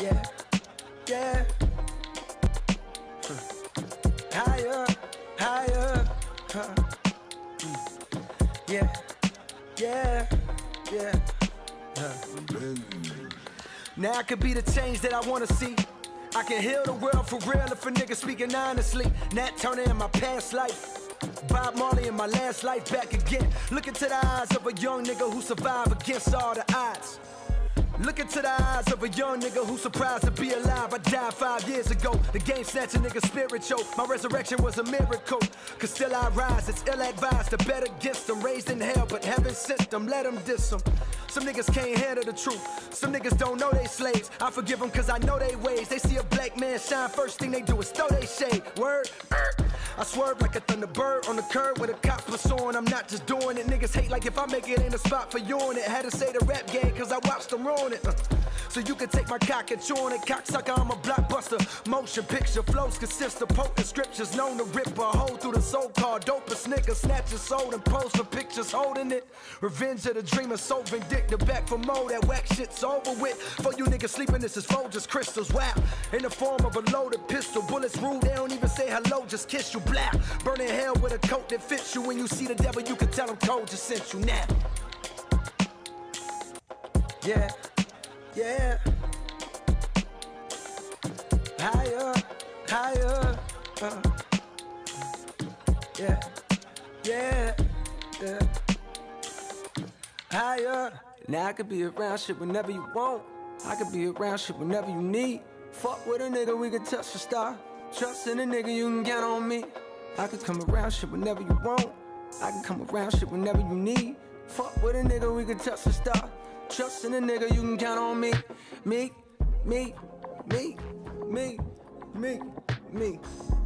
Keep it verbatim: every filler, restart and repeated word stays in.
yeah, yeah. Huh. Higher, higher, huh. Mm. Yeah, yeah, yeah. Huh. Now I could be the change that I wanna see. I can heal the world for real if a nigga speaking honestly. Nat Turner in my past life, Bob Marley in my last life, back again. Look into the eyes of a young nigga who survived against all the odds. Look into the eyes of a young nigga who's surprised to be alive. I died five years ago. The game snatched a nigga spiritual. My resurrection was a miracle. Cause still I rise, it's ill-advised to bet against them. Raised in hell, but heaven sent them, let them diss them. Some niggas can't handle the truth. Some niggas don't know they slaves. I forgive them cause I know they ways. They see a black man shine, first thing they do is throw they shade. Word? I swerve like a thunderbird on the curb with a cop pursuing. I'm not just doing it. Niggas hate like if I make it ain't a spot for you on it. Had to say the rap game cause I watched them ruin it. Uh, so you can take my cock and chew on it. Cocksucker, I'm a blockbuster. Motion picture flows consist of potent scriptures known to rip a hole through the so-called dopest nigga. Snatch your soul and pose for pictures holding it. Revenge of the dreamer, so vindictive. Back for more, that whack shit's over with. For you niggas sleeping, this is Folgers crystals. Wow, in the form of a loaded pistol. Bullets rude, they don't even say hello, just kiss you. Blah, burning hell with a coat that fits you. When you see the devil, you can tell him cold just sent you now. Yeah, yeah. Higher, higher. Uh. Yeah, yeah, yeah. Higher. Now I could be around shit whenever you want. I could be around shit whenever you need. Fuck with a nigga, we can touch the star. Trust in a nigga, you can count on me. I can come around shit whenever you want. I can come around shit whenever you need. Fuck with a nigga, we can touch the star. Trust in a nigga, you can count on me. Me, me, me, me, me, me.